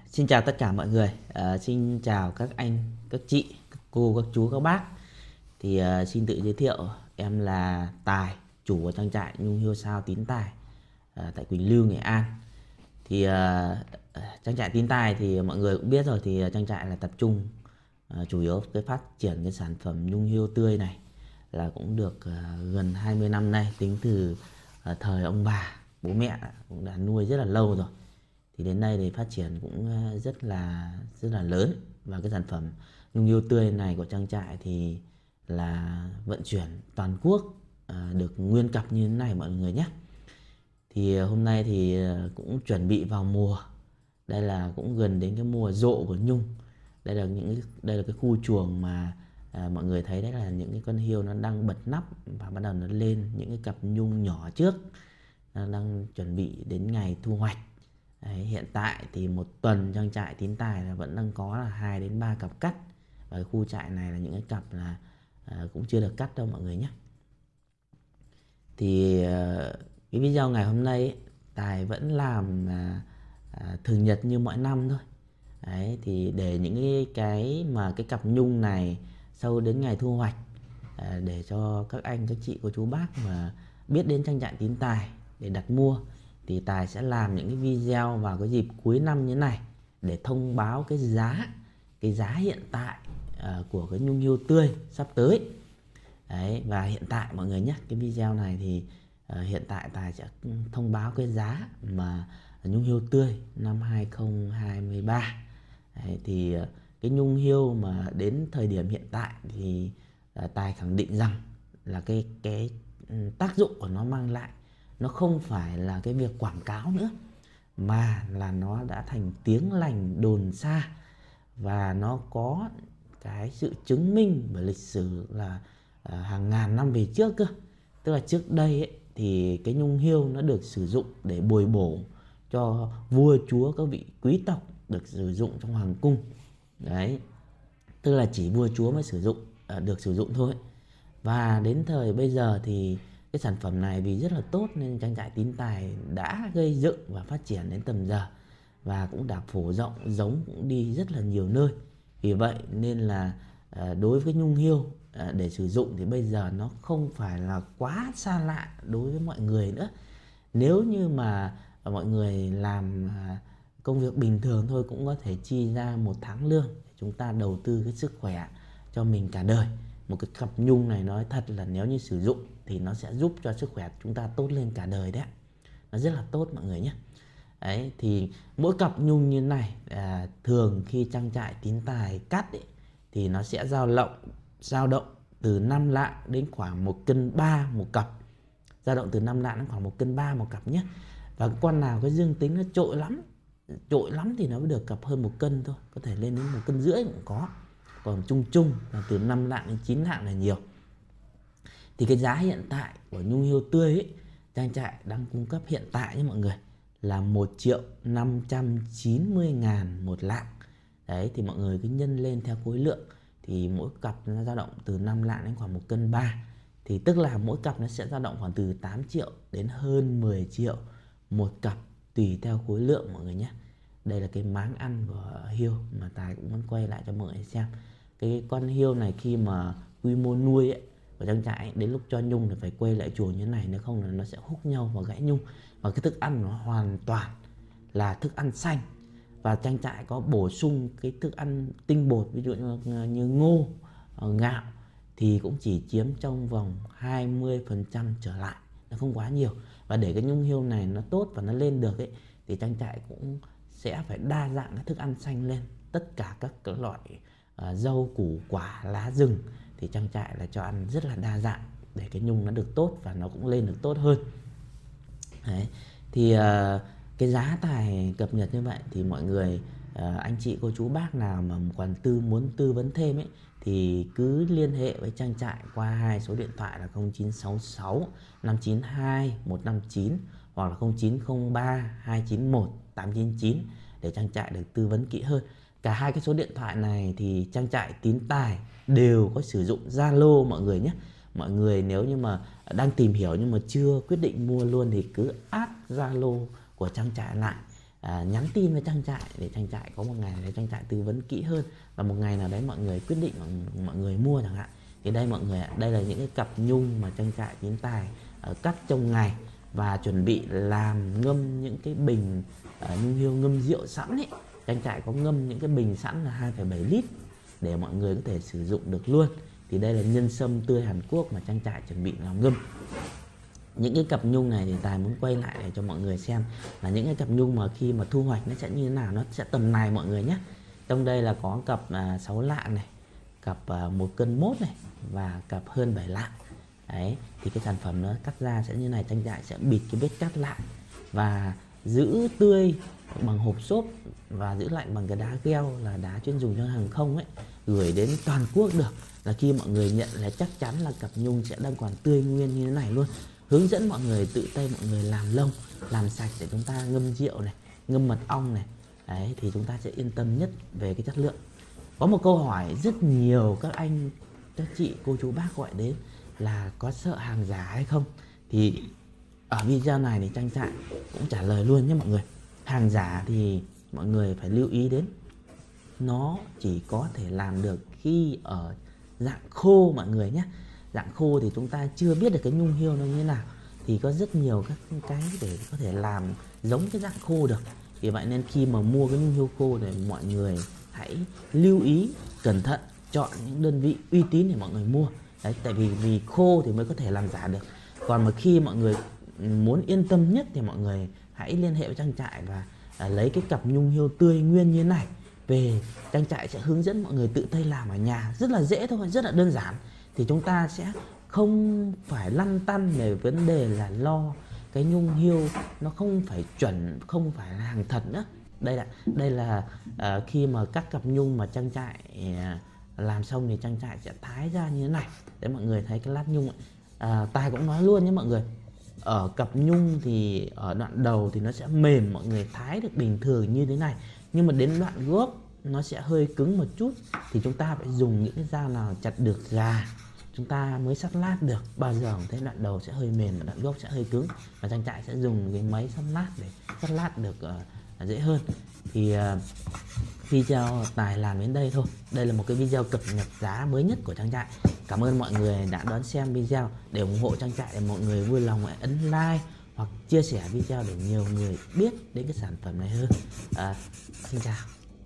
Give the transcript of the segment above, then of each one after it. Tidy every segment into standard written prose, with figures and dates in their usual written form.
Xin chào tất cả mọi người. Xin chào các anh, các chị, các cô, các chú, các bác. Xin tự giới thiệu, em là Tài, chủ của trang trại Nhung Hiêu Sao Tín Tài tại Quỳnh Lưu, Nghệ An. Trang trại Tín Tài thì mọi người cũng biết rồi, thì trang trại là tập trung chủ yếu cái phát triển cái sản phẩm nhung hiêu tươi này là cũng được gần 20 năm nay, tính từ thời ông bà, bố mẹ cũng đã nuôi rất là lâu rồi. Thì đến nay thì phát triển cũng rất là lớn, và cái sản phẩm nhung hiêu tươi này của trang trại thì là vận chuyển toàn quốc, được nguyên cặp như thế này mọi người nhé. Thì hôm nay thì cũng chuẩn bị vào mùa, đây là cũng gần đến cái mùa rộ của nhung. Đây là cái khu chuồng mà mọi người thấy đấy, là những cái con hiêu nó đang bật nắp và bắt đầu nó lên những cái cặp nhung nhỏ trước, nó đang chuẩn bị đến ngày thu hoạch. Đấy, hiện tại thì một tuần trang trại Tín Tài là vẫn đang có là 2 đến 3 cặp cắt, và cái khu trại này là những cái cặp là cũng chưa được cắt đâu mọi người nhé. Thì cái video ngày hôm nay ấy, Tài vẫn làm thường nhật như mọi năm thôi. Đấy, thì để những cái cặp nhung này sau đến ngày thu hoạch, để cho các anh, các chị, cô chú bác mà biết đến trang trại Tín Tài để đặt mua, thì Tài sẽ làm những cái video vào cái dịp cuối năm như này để thông báo cái giá hiện tại của cái nhung hiêu tươi sắp tới. Đấy, và hiện tại mọi người nhé, cái video này thì hiện tại Tài sẽ thông báo cái giá mà nhung hiêu tươi năm 2023. Đấy, thì cái nhung hiêu mà đến thời điểm hiện tại thì Tài khẳng định rằng là cái tác dụng của nó mang lại, nó không phải là cái việc quảng cáo nữa, mà là nó đã thành tiếng lành đồn xa, và nó có cái sự chứng minh bởi lịch sử là hàng ngàn năm về trước cơ. Tức là trước đây ấy, thì cái nhung hiêu nó được sử dụng để bồi bổ cho vua chúa, các vị quý tộc được sử dụng trong hoàng cung. Đấy, tức là chỉ vua chúa mới được sử dụng thôi. Và đến thời bây giờ thì cái sản phẩm này vì rất là tốt nên trang trại Tín Tài đã gây dựng và phát triển đến tầm giờ, và cũng đã phổ rộng giống cũng đi rất là nhiều nơi. Vì vậy nên là đối với nhung hiêu để sử dụng thì bây giờ nó không phải là quá xa lạ đối với mọi người nữa. Nếu như mà mọi người làm công việc bình thường thôi cũng có thể chi ra 1 tháng lương để chúng ta đầu tư cái sức khỏe cho mình cả đời. Một cái cặp nhung này nói thật là nếu như sử dụng thì nó sẽ giúp cho sức khỏe chúng ta tốt lên cả đời đấy. Nó rất là tốt mọi người nhé. Đấy, thì mỗi cặp nhung như này thường khi trang trại Tín Tài cắt ấy, thì nó sẽ dao động từ 5 lạng đến khoảng 1,3 cân một cặp. Dao động từ 5 lạng đến khoảng 1,3 cân một cặp nhé. Và con nào cái dương tính nó trội lắm thì nó mới được cặp hơn 1 cân thôi, có thể lên đến 1,5 cân cũng có. Còn chung là từ 5 lạng đến 9 lạng là nhiều. Thì cái giá hiện tại của nhung hiêu tươi ấy, trang trại đang cung cấp hiện tại nhé mọi người, là 1.590.000 một lạng. Đấy, thì mọi người cứ nhân lên theo khối lượng thì mỗi cặp nó dao động từ 5 lạng đến khoảng 1,3 cân. Thì tức là mỗi cặp nó sẽ dao động khoảng từ 8 triệu đến hơn 10 triệu một cặp, tùy theo khối lượng mọi người nhé. Đây là cái máng ăn của hiêu mà Tài cũng muốn quay lại cho mọi người xem. Cái con hiêu này khi mà quy mô nuôi ấy, ở trang trại ấy, đến lúc cho nhung thì phải quay lại chuồng như thế này, nếu không là nó sẽ húc nhau và gãy nhung. Và cái thức ăn nó hoàn toàn là thức ăn xanh, và trang trại có bổ sung cái thức ăn tinh bột, ví dụ như ngô, gạo, thì cũng chỉ chiếm trong vòng 20% trở lại, nó không quá nhiều. Và để cái nhung hiêu này nó tốt và nó lên được ấy, thì trang trại cũng sẽ phải đa dạng các thức ăn xanh lên, tất cả các loại rau củ quả lá rừng thì trang trại là cho ăn rất là đa dạng để cái nhung nó được tốt và nó cũng lên được tốt hơn. Đấy, thì cái giá Tài cập nhật như vậy thì mọi người, anh chị cô chú bác nào mà muốn tư vấn thêm ấy, thì cứ liên hệ với trang trại qua 2 số điện thoại là 0966 592 159 hoặc là 0903 291 899 để trang trại được tư vấn kỹ hơn. Cả 2 cái số điện thoại này thì trang trại Tín Tài đều có sử dụng Zalo mọi người nhé. Mọi người nếu như mà đang tìm hiểu nhưng mà chưa quyết định mua luôn thì cứ add Zalo của trang trại lại nhắn tin với trang trại để trang trại có một ngày để trang trại tư vấn kỹ hơn, và một ngày nào đấy mọi người quyết định mọi người mua chẳng hạn. Thì đây mọi người ạ, đây là những cái cặp nhung mà trang trại Tín Tài cắt trong ngày và chuẩn bị làm ngâm những cái bình nhung hiêu ngâm rượu sẵn ấy. Trang trại có ngâm những cái bình sẵn là 2,7 lít để mọi người có thể sử dụng được luôn. Thì đây là nhân sâm tươi Hàn Quốc mà trang trại chuẩn bị làm ngâm. Những cái cặp nhung này thì Tài muốn quay lại để cho mọi người xem là những cái cặp nhung mà khi mà thu hoạch nó sẽ như thế nào, nó sẽ tầm này mọi người nhé. Trong đây là có cặp 6 lạng này, cặp 1 cân mốt này và cặp hơn 7 lạng. Đấy, thì cái sản phẩm nó cắt ra sẽ như này, trang trại sẽ bịt cái vết cắt lại và giữ tươi bằng hộp xốp và giữ lạnh bằng cái đá keo, là đá chuyên dùng cho hàng không ấy, gửi đến toàn quốc được. Là khi mọi người nhận là chắc chắn là cặp nhung sẽ đang còn tươi nguyên như thế này luôn. Hướng dẫn mọi người tự tay mọi người làm lông, làm sạch để chúng ta ngâm rượu này, ngâm mật ong này. Đấy, thì chúng ta sẽ yên tâm nhất về cái chất lượng. Có một câu hỏi rất nhiều các anh, các chị, cô chú bác gọi đến là có sợ hàng giả hay không. Thì ở video này thì trang trại cũng trả lời luôn nhé mọi người. Hàng giả thì mọi người phải lưu ý đến, nó chỉ có thể làm được khi ở dạng khô mọi người nhé. Dạng khô thì chúng ta chưa biết được cái nhung hiêu nó như thế nào, thì có rất nhiều các cái để có thể làm giống cái dạng khô được. Vì vậy nên khi mà mua cái nhung hiêu khô thì mọi người hãy lưu ý cẩn thận, chọn những đơn vị uy tín để mọi người mua. Đấy, tại vì khô thì mới có thể làm giả được. Còn mà khi mọi người muốn yên tâm nhất thì mọi người hãy liên hệ với trang trại và lấy cái cặp nhung hiêu tươi nguyên như thế này về. Trang trại sẽ hướng dẫn mọi người tự tay làm ở nhà, rất là dễ thôi, rất là đơn giản. Thì chúng ta sẽ không phải lăn tăn về vấn đề là lo cái nhung hiêu nó không phải chuẩn, không phải là hàng thật nữa. Đây là khi mà các cặp nhung mà trang trại làm xong thì trang trại sẽ thái ra như thế này để mọi người thấy cái lát nhung. Tài cũng nói luôn nhé mọi người, ở cặp nhung thì ở đoạn đầu thì nó sẽ mềm, mọi người thái được bình thường như thế này, nhưng mà đến đoạn gốc nó sẽ hơi cứng một chút, thì chúng ta phải dùng những cái dao nào chặt được gà chúng ta mới sắt lát được. Bao giờ cũng thấy đoạn đầu sẽ hơi mềm và đoạn gốc sẽ hơi cứng, và trang trại sẽ dùng cái máy sắt lát để sắt lát được dễ hơn. Thì video Tài làm đến đây thôi. Đây là một cái video cập nhật giá mới nhất của trang trại. Cảm ơn mọi người đã đón xem video. Để ủng hộ trang trại để mọi người vui lòng hãy ấn like hoặc chia sẻ video để nhiều người biết đến cái sản phẩm này hơn. Xin chào.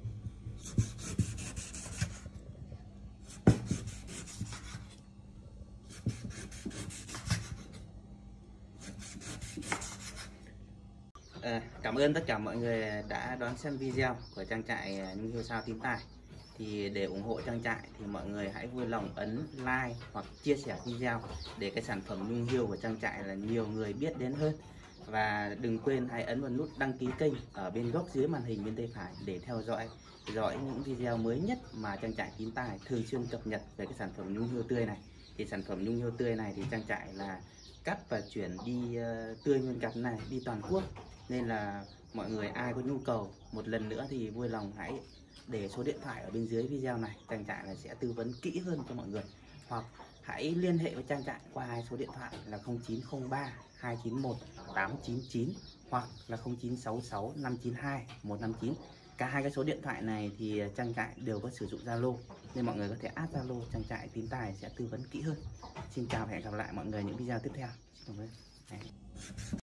Cảm ơn tất cả mọi người đã đón xem video của trang trại Nhung Hiêu Sao Tín Tài. Thì để ủng hộ trang trại thì mọi người hãy vui lòng ấn like hoặc chia sẻ video để cái sản phẩm nhung hiêu của trang trại là nhiều người biết đến hơn. Và đừng quên hãy ấn vào nút đăng ký kênh ở bên góc dưới màn hình bên tay phải để theo dõi những video mới nhất mà trang trại Tín Tài thường xuyên cập nhật về cái sản phẩm nhung hiêu tươi này. Thì sản phẩm nhung hiêu tươi này thì trang trại là cắt và chuyển đi tươi nguyên cặp này đi toàn quốc, nên là mọi người ai có nhu cầu một lần nữa thì vui lòng hãy để số điện thoại ở bên dưới video này, trang trại là sẽ tư vấn kỹ hơn cho mọi người, hoặc hãy liên hệ với trang trại qua hai số điện thoại là 0903 291 899 hoặc là 0966 592 159. Cả hai cái số điện thoại này thì trang trại đều có sử dụng Zalo, nên mọi người có thể add Zalo, trang trại Tín Tài sẽ tư vấn kỹ hơn. Xin chào và hẹn gặp lại mọi người những video tiếp theo. Xin cảm ơn.